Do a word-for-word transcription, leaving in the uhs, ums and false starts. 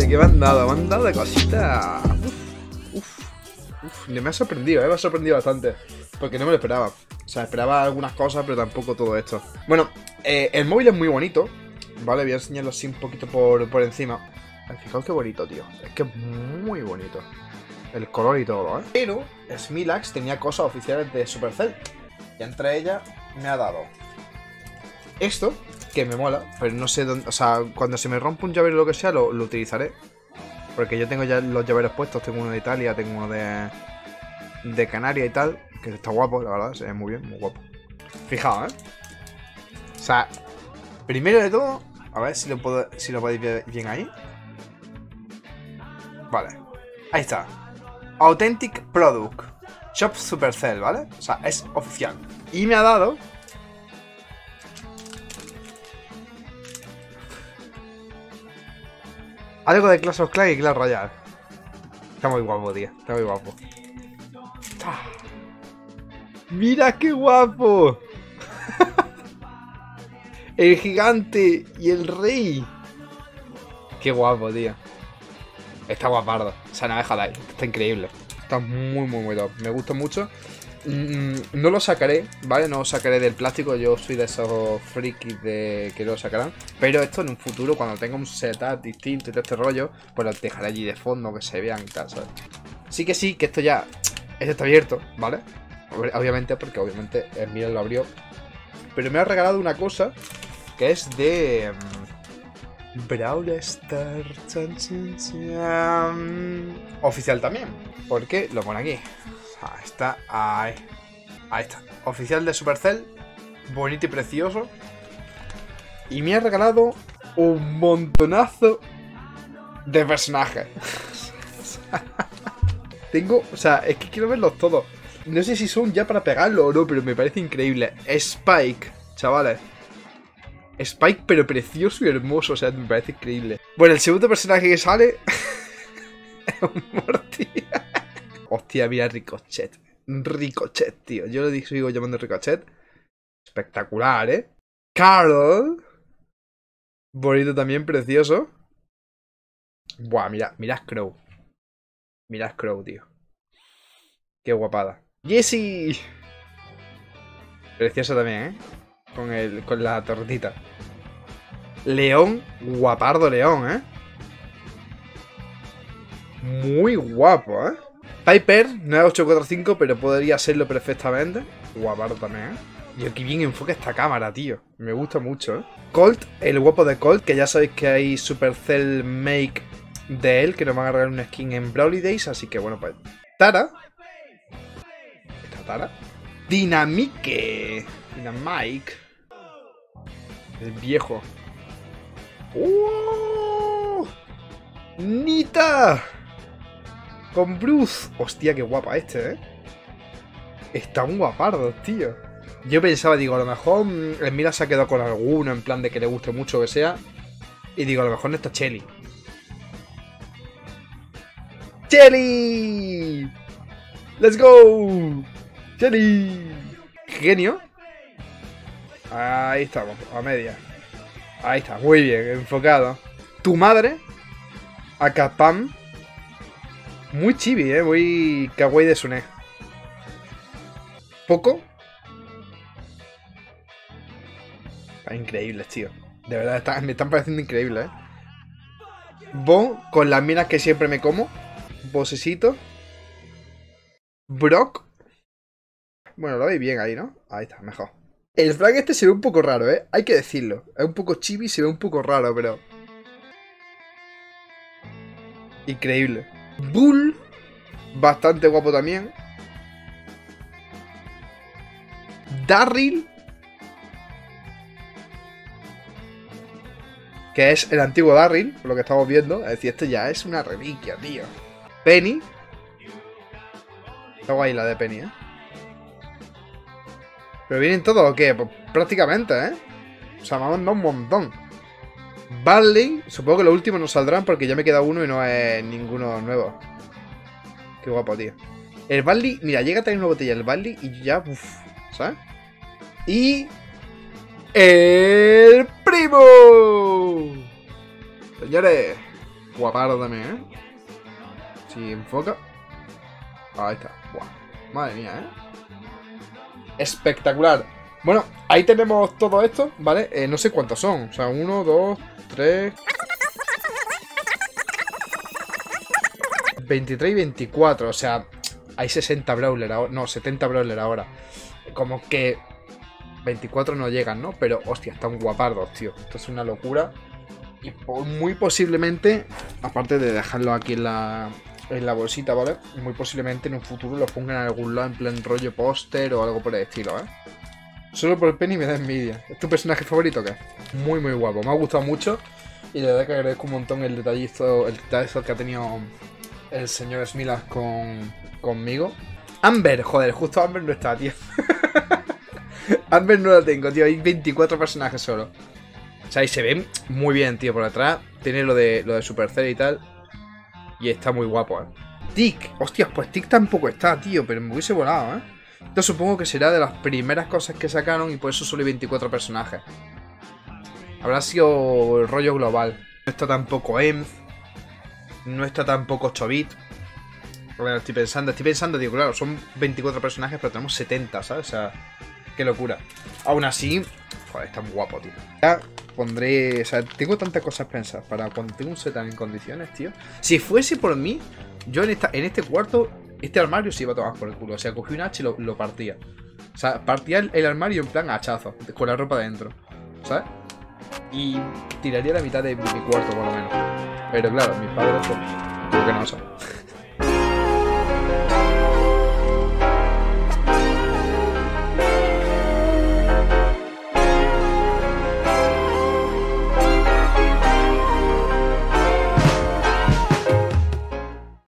¿Qué me han dado? Me han dado de cositas. Uf, uf, uf. Me ha sorprendido, ¿eh? Me ha sorprendido bastante. Porque no me lo esperaba. O sea, esperaba algunas cosas, pero tampoco todo esto. Bueno, eh, el móvil es muy bonito. Vale, voy a enseñarlo así un poquito por, por encima. Fijaos qué bonito, tío. Es que es muy bonito. El color y todo, ¿eh? Pero Smilax tenía cosas oficiales de Supercell. Y entre ellas me ha dado esto, que me mola, pero no sé dónde. O sea, cuando se me rompe un llavero o lo que sea, lo, lo utilizaré. Porque yo tengo ya los llaveros puestos. Tengo uno de Italia, tengo uno de, de Canarias y tal. Que está guapo, la verdad. Se ve muy bien, muy guapo. Fijaos, ¿eh? O sea, primero de todo, a ver si lo, puedo, si lo podéis ver bien ahí. Vale, ahí está. Authentic Product Shop Supercell, ¿vale? O sea, es oficial. Y me ha dado algo de Clash of Clans y Clash Royale. Está muy guapo, tío. Está muy guapo. ¡Mira qué guapo! El gigante y el rey. Qué guapo, tío. Está guapardo. O sea, no me deja está increíble. Está muy, muy, muy top. Me gusta mucho. Mm, no lo sacaré, ¿vale? No lo sacaré del plástico. Yo soy de esos frikis de que lo sacarán. Pero esto en un futuro, cuando tenga un setup distinto y todo este rollo, pues lo dejaré allí de fondo, que se vean y tal, ¿sabes? Sí que sí, que esto ya... Esto está abierto, ¿vale? Obviamente, porque obviamente el mío lo abrió. Pero me ha regalado una cosa que es de... Um, Brawl Stars. Chan, chan, chan. Oficial también. Porque lo pone aquí. Ahí está. Ahí. Ahí está. Oficial de Supercell. Bonito y precioso. Y me ha regalado un montonazo de personajes. Tengo... O sea, es que quiero verlos todos. No sé si son ya para pegarlo o no, pero me parece increíble. Spike, chavales. Spike, pero precioso y hermoso. O sea, me parece increíble. Bueno, el segundo personaje que sale es un Morty. Hostia, mira Ricochet. Ricochet, tío. Yo lo sigo llamando Ricochet. Espectacular, ¿eh? Carl. Bonito también, precioso. Buah, mira, mira Crow. Mira Crow, tío. Qué guapada. Jessie. Precioso también, ¿eh? Con, el, con la tortita. León. Guapardo León, ¿eh? Muy guapo, ¿eh? Piper, nueve ocho cuatro cinco, pero podría serlo perfectamente. Guapardo también, ¿eh? Dios, qué bien enfoca esta cámara, tío. Me gusta mucho, ¿eh? Colt, el guapo de Colt, que ya sabéis que hay Supercell Make de él, que nos van a regalar una skin en Brawly Days, así que bueno, pues... Tara. ¿Esta Tara? Dinamique. Dynamike. El viejo. ¡Oh! ¡Nita! Con Bruce. Hostia, qué guapa este, ¿eh? Está un guapardo, tío. Yo pensaba, digo, a lo mejor el Mira se ha quedado con alguno, en plan de que le guste mucho o que sea. Y digo, a lo mejor no está Shelly. ¡Shelly! ¡Let's go! ¡Shelly! Genio. Ahí estamos, a media. Ahí está, muy bien, enfocado. Tu madre. Akapam. Muy chibi, eh, muy kawaii de Sune. Poco. Están increíbles, tío. De verdad, están, me están pareciendo increíbles, eh. Bo, con las minas que siempre me como. Bosecito. Brock. Bueno, lo veis bien ahí, ¿no? Ahí está, mejor. El flag este se ve un poco raro, ¿eh? Hay que decirlo. Es un poco chibi, se ve un poco raro, pero... Increíble. Bull. Bastante guapo también. Darryl. Que es el antiguo Darryl, por lo que estamos viendo. Es decir, esto ya es una reliquia, tío. Penny. Está guay la de Penny, ¿eh? ¿Pero vienen todos o qué? Pues prácticamente, ¿eh? O sea, vamos a un montón. Barley. Supongo que los últimos no saldrán porque ya me queda uno y no es ninguno nuevo. Qué guapo, tío. El Barley... Mira, llega a tener una botella el Barley y ya... Uf, ¿sabes? Y... ¡El primo! Señores, guapardo también, ¿eh? Si enfoca. Ahí está. Buah. Madre mía, ¿eh? Espectacular. Bueno, ahí tenemos todo esto, ¿vale? Eh, no sé cuántos son. O sea, uno, dos, tres... veintitrés y veinticuatro. O sea, hay sesenta brawler ahora. No, setenta brawler ahora. Como que veinticuatro no llegan, ¿no? Pero, hostia, están guapardos, tío. Esto es una locura. Y muy posiblemente, aparte de dejarlo aquí en la, en la bolsita, ¿vale? Muy posiblemente en un futuro los pongan en algún lado en plan rollo póster o algo por el estilo, ¿eh? Solo por el Penny me da envidia. ¿Es tu personaje favorito o qué? Muy, muy guapo. Me ha gustado mucho. Y la verdad que agradezco un montón el detallito, el detalle que ha tenido el señor Smilas con, conmigo. Amber, joder, justo Amber no está, tío. Amber no la tengo, tío. Hay veinticuatro personajes solo. O sea, y se ven muy bien, tío, por atrás. Tiene lo de, lo de Supercell y tal. Y está muy guapo, eh. Tick. Hostias, pues Tick tampoco está, tío. Pero me hubiese volado, eh. Esto supongo que será de las primeras cosas que sacaron. Y por eso solo hay veinticuatro personajes. Habrá sido el rollo global. No está tampoco Emz. No está tampoco ocho bit. Bueno, estoy pensando, estoy pensando, tío, claro, son veinticuatro personajes, pero tenemos setenta, ¿sabes? O sea, qué locura. Aún así, joder, está muy guapo, tío. Ya pondré, o sea, tengo tantas cosas pensadas para cuando tengo un set en condiciones, tío. Si fuese por mí, yo en, esta, en este cuarto, este armario se iba a tomar por el culo. O sea, cogí un hacha y lo, lo partía. O sea, partía el, el armario en plan hachazo, con la ropa dentro, ¿sabes? Y tiraría la mitad de mi cuarto, por lo menos. Pero claro, mis padres, pues, creo que no, ¿sabes?